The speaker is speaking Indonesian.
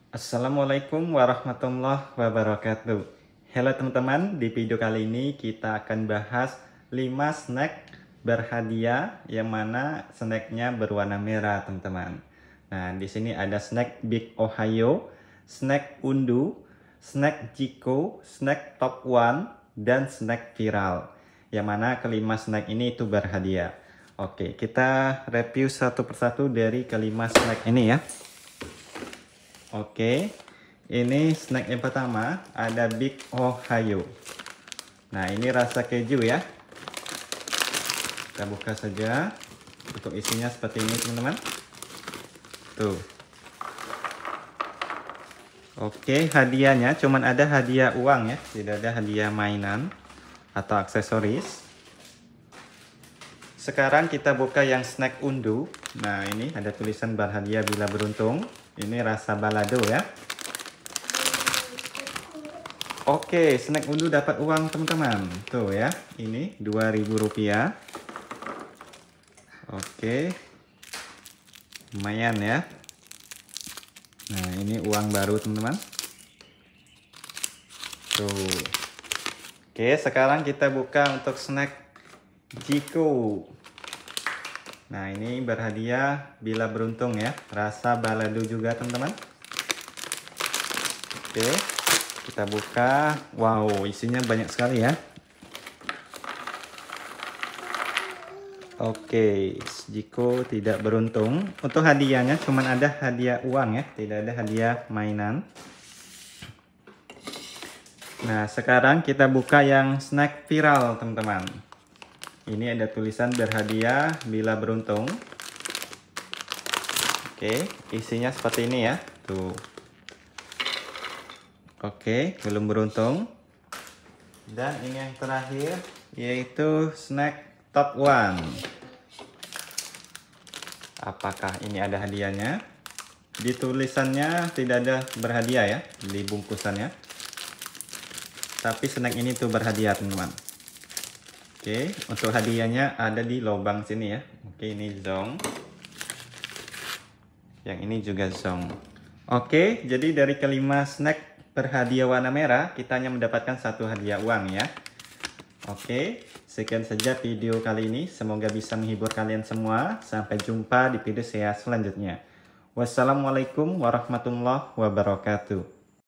Assalamualaikum warahmatullahi wabarakatuh. Halo teman-teman, di video kali ini kita akan bahas 5 snack berhadiah yang mana snacknya berwarna merah, teman-teman. Nah, di sini ada snack Big Ohio, snack Undu, snack Jiko, snack Top One, dan snack Viral. Yang mana kelima snack ini itu berhadiah. Oke, kita review satu persatu dari kelima snack ini ya. Oke, ini snack yang pertama ada Big Ohio. Nah, ini rasa keju ya. Kita buka saja. Untuk isinya seperti ini, teman-teman. Tuh. Oke, hadiahnya cuman ada hadiah uang ya, tidak ada hadiah mainan atau aksesoris. Sekarang kita buka yang snack undu. Nah, ini ada tulisan berhadiah bila beruntung. Ini rasa balado ya. Oke, snack undu dapat uang teman-teman. Tuh ya, ini Rp2.000. Oke. Lumayan ya. Nah, ini uang baru teman-teman. Tuh. Oke, sekarang kita buka untuk snack Jiko. Nah, ini berhadiah bila beruntung ya. Rasa balado juga teman-teman. Oke, kita buka. Wow, isinya banyak sekali ya. Oke, Jiko tidak beruntung. Untuk hadiahnya cuma ada hadiah uang ya, tidak ada hadiah mainan. Nah, sekarang kita buka yang snack viral teman-teman. Ini ada tulisan berhadiah bila beruntung. Oke, isinya seperti ini ya. Tuh. Oke, belum beruntung. Dan ini yang terakhir yaitu snack Top One. Apakah ini ada hadiahnya? Di tulisannya tidak ada berhadiah ya, di bungkusannya. Tapi snack ini tuh berhadiah teman-teman. Oke, untuk hadiahnya ada di lubang sini ya. Oke, ini zong. Yang ini juga zong. Oke, jadi dari kelima snack berhadiah warna merah, kita hanya mendapatkan satu hadiah uang ya. Oke, sekian saja video kali ini. Semoga bisa menghibur kalian semua. Sampai jumpa di video saya selanjutnya. Wassalamualaikum warahmatullahi wabarakatuh.